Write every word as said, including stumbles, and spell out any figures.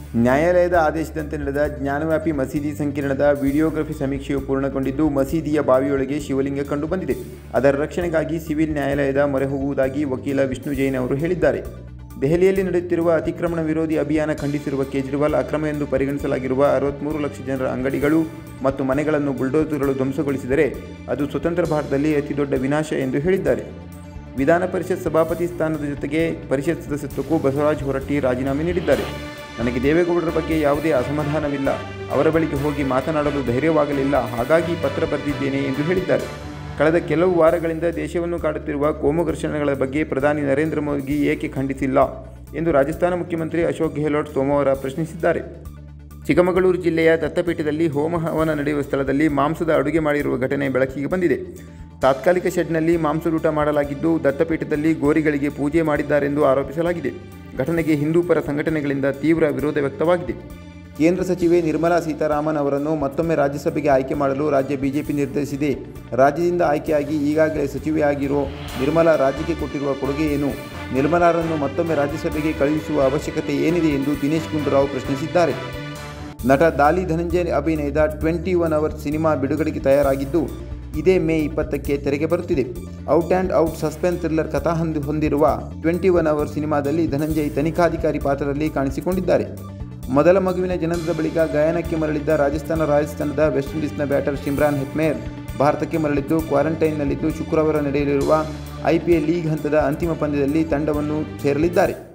ನ್ಯಾಯಾಲಯದ ಆದೇಶದಂತೆ ನಡೆದ ಜ್ಞಾನವ್ಯಾಪಿ ಮಸೀದಿ ಸಂಕೀರ್ಣದ ವಿಡಿಯೋಗ್ರಫಿ ಸಮೀಕ್ಷೆಯು ಪೂರ್ಣಗೊಂಡಿದ್ದು, ಮಸೀದಿಯ ಬಾವಿಯೊಳಗೆ ಶಿವಲಿಂಗ ಕಂಡುಬಂದಿದೆ. ಅದರ ರಕ್ಷಣೆಗಾಗಿ ಸಿವಿಲ್ ನ್ಯಾಯಾಲಯದ ಮೊರೆ ಹೋಗುವುದಾಗಿ ವಕೀಲ ವಿಷ್ಣು ಜೈನ್ ಅವರು ಹೇಳಿದ್ದಾರೆ. ದೆಹಲಿಯಲ್ಲಿ ನಡೆಯುತ್ತಿರುವ ಅತಿಕ್ರಮಣ ವಿರೋಧಿ ಅಭಿಯಾನ ಖಂಡಿಸಿರುವ ಕೇಜ್ರಿವಾಲ್, ಅಕ್ರಮ ಎಂದು ಪರಿಗಣಿಸಲಾಗಿರುವ ಅರವತ್ತ್ಮೂರು ಲಕ್ಷ ಜನರ ಅಂಗಡಿಗಳು ಮತ್ತು ಮನೆಗಳನ್ನು ಬುಲ್ಡೋಸರ್ಗಳು ಧ್ವಂಸಗೊಳಿಸಿದರೆ ಅದು ಸ್ವತಂತ್ರ ಭಾರತದಲ್ಲಿ ಅತಿದೊಡ್ಡ ವಿನಾಶ ಎಂದು ಹೇಳಿದ್ದಾರೆ. ವಿಧಾನ ಪರಿಷತ್ ಸಭಾಪತಿ ಸ್ಥಾನದ ಜೊತೆಗೆ ಪರಿಷತ್ ಸದಸ್ಯತ್ವಕ್ಕೂ ಬಸವರಾಜ ಹೊರಟ್ಟಿ ರಾಜೀನಾಮೆ ನೀಡಿದ್ದಾರೆ. ನನಗೆ ದೇವೇಗೌಡರ ಬಗ್ಗೆ ಯಾವುದೇ ಅಸಮಾಧಾನವಿಲ್ಲ, ಅವರ ಬಳಿಗೆ ಹೋಗಿ ಮಾತನಾಡಲು ಧೈರ್ಯವಾಗಲಿಲ್ಲ, ಹಾಗಾಗಿ ಪತ್ರ ಬರೆದಿದ್ದೇನೆ ಎಂದು ಹೇಳಿದ್ದಾರೆ. ಕಳೆದ ಕೆಲವು ವಾರಗಳಿಂದ ದೇಶವನ್ನು ಕಾಡುತ್ತಿರುವ ಕೋಮು ಘರ್ಷಣೆಗಳ ಬಗ್ಗೆ ಪ್ರಧಾನಿ ನರೇಂದ್ರ ಮೋದಿ ಏಕೆ ಖಂಡಿಸಿಲ್ಲ ಎಂದು ರಾಜಸ್ಥಾನ ಮುಖ್ಯಮಂತ್ರಿ ಅಶೋಕ್ ಗೆಹ್ಲೋಟ್ ಸೋಮವಾರ ಪ್ರಶ್ನಿಸಿದ್ದಾರೆ. ಚಿಕ್ಕಮಗಳೂರು ಜಿಲ್ಲೆಯ ದತ್ತಪೀಠದಲ್ಲಿ ಹೋಮ ಹವನ ನಡೆಯುವ ಸ್ಥಳದಲ್ಲಿ ಮಾಂಸದ ಅಡುಗೆ ಮಾಡಿರುವ ಘಟನೆ ಬೆಳಕಿಗೆ ಬಂದಿದೆ. ತಾತ್ಕಾಲಿಕ ಶೆಡ್ನಲ್ಲಿ ಮಾಂಸದೂಟ ಮಾಡಲಾಗಿದ್ದು, ದತ್ತಪೀಠದಲ್ಲಿ ಗೋರಿಗಳಿಗೆ ಪೂಜೆ ಮಾಡಿದ್ದಾರೆಂದು ಆರೋಪಿಸಲಾಗಿದೆ. ಘಟನೆಗೆ ಹಿಂದೂ ಪರ ಸಂಘಟನೆಗಳಿಂದ ತೀವ್ರ ವಿರೋಧ ವ್ಯಕ್ತವಾಗಿದೆ. ಕೇಂದ್ರ ಸಚಿವೆ ನಿರ್ಮಲಾ ಸೀತಾರಾಮನ್ ಅವರನ್ನು ಮತ್ತೊಮ್ಮೆ ರಾಜ್ಯಸಭೆಗೆ ಆಯ್ಕೆ ಮಾಡಲು ರಾಜ್ಯ ಬಿಜೆಪಿ ನಿರ್ಧರಿಸಿದೆ. ರಾಜ್ಯದಿಂದ ಆಯ್ಕೆಯಾಗಿ ಈಗಾಗಲೇ ಸಚಿವೆಯಾಗಿರೋ ನಿರ್ಮಲಾ ರಾಜ್ಯಕ್ಕೆ ಕೊಟ್ಟಿರುವ ಕೊಡುಗೆ ಏನು? ನಿರ್ಮಲಾರನ್ನು ಮತ್ತೊಮ್ಮೆ ರಾಜ್ಯಸಭೆಗೆ ಕಳುಹಿಸುವ ಅವಶ್ಯಕತೆ ಏನಿದೆ ಎಂದು ದಿನೇಶ್ ಗುಂಡೂರಾವ್ ಪ್ರಶ್ನಿಸಿದ್ದಾರೆ. ನಟ ದಾಲಿ ಧನಂಜಯ್ ಅಭಿನಯದ ಟ್ವೆಂಟಿ ಒನ್ ಅವರ್ಸ್ ಸಿನಿಮಾ ಬಿಡುಗಡೆಗೆ ತಯಾರಾಗಿದ್ದು, ಇದೇ ಮೇ ಇಪ್ಪತ್ತಕ್ಕೆ ತೆರೆಗೆ ಬರುತ್ತಿದೆ. Out and out suspense thriller ಕಥಾ ಹೊಂದಿರುವ ಟ್ವೆಂಟಿ ಒನ್ ಅವರ್ ಸಿನಿಮಾದಲ್ಲಿ ಧನಂಜಯ್ ತನಿಖಾಧಿಕಾರಿ ಪಾತ್ರದಲ್ಲಿ ಕಾಣಿಸಿಕೊಂಡಿದ್ದಾರೆ. ಮೊದಲ ಮಗುವಿನ ಜನನದ ಬಳಿಕ ಗಯಾನಕ್ಕೆ ಮರಳಿದ್ದ ರಾಜಸ್ಥಾನ ರಾಯಲ್ಸ್ ತಂಡದ ವೆಸ್ಟ್ ಇಂಡೀಸ್ನ ಬ್ಯಾಟರ್ ಶಿಮ್ರಾನ್ ಹೆಟ್ಮೇರ್ ಭಾರತಕ್ಕೆ ಮರಳಿದ್ದು, ಕ್ವಾರಂಟೈನ್ನಲ್ಲಿದ್ದು ಶುಕ್ರವಾರ ನಡೆಯಲಿರುವ ಐಪಿಎಲ್ ಲೀಗ್ ಹಂತದ ಅಂತಿಮ ಪಂದ್ಯದಲ್ಲಿ ತಂಡವನ್ನು ಸೇರಲಿದ್ದಾರೆ.